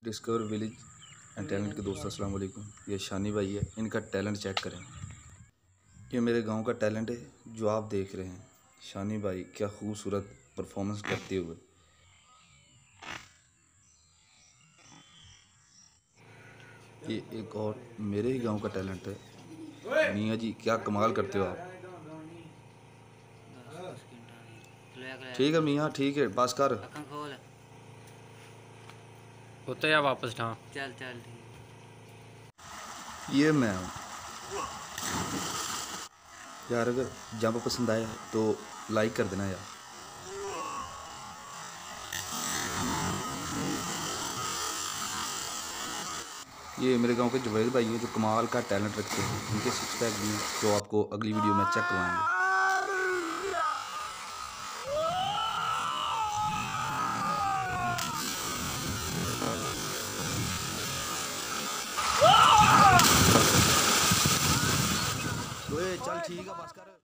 Discover village and talent के दोस्तों अस्सलाम वालेकुम। ये शानी भाई है, इनका टैलेंट चेक करें। ये मेरे गांव का टैलेंट है जो आप देख रहे हैं। शानी भाई क्या खूबसूरत परफॉर्मेंस करते हुए। ये एक और मेरे ही गांव का टैलेंट है। मियाँ जी क्या कमाल करते हो आप। ठीक है मियाँ, ठीक है, बस कर। होता या वापस ढा चल चल ये मैं हूँ यार। अगर जंप पसंद आया तो लाइक कर देना यार। ये मेरे गांव के जुबैद भाई हैं जो कमाल का टैलेंट रखते हैं। इनके सिक्स पैक भी हैं जो आपको अगली वीडियो में चेक करवाएंगे। चल ठीक है बस कर।